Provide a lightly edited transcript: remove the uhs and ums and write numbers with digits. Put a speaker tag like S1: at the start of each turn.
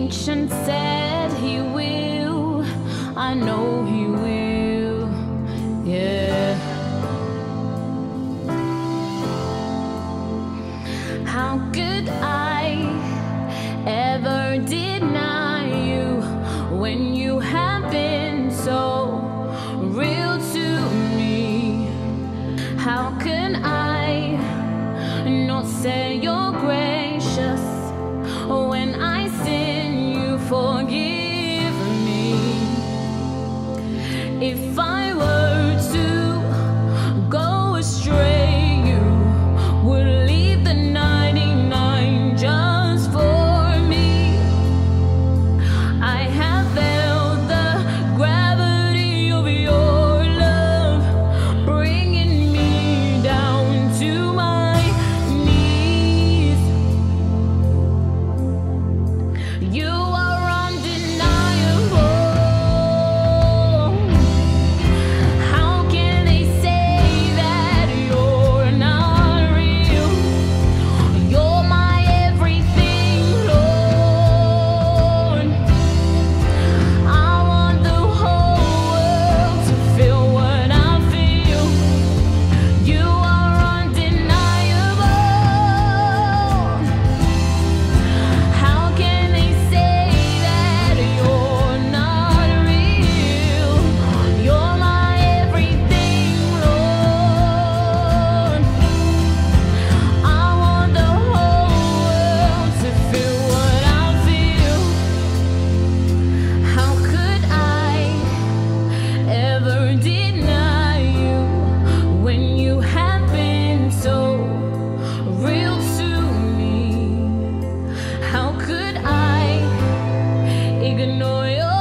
S1: ancient said he will. I know he will. Yeah. How could I ever deny you when you have been so real to me? How can I not say you're gracious when I sin? You forgive me. If I were to go astray, you would leave the 99 just for me. I have felt the gravity of your love bringing me down to my knees. You are undeniable. How can they say that you're not real? You're my everything, Lord. I want the whole world to feel what I feel. You are undeniable. How can they say that you're not real? You're my everything, Lord. I want the whole world to feel what I feel. How could I ever deny you when you have been so real to me? How could I ignore your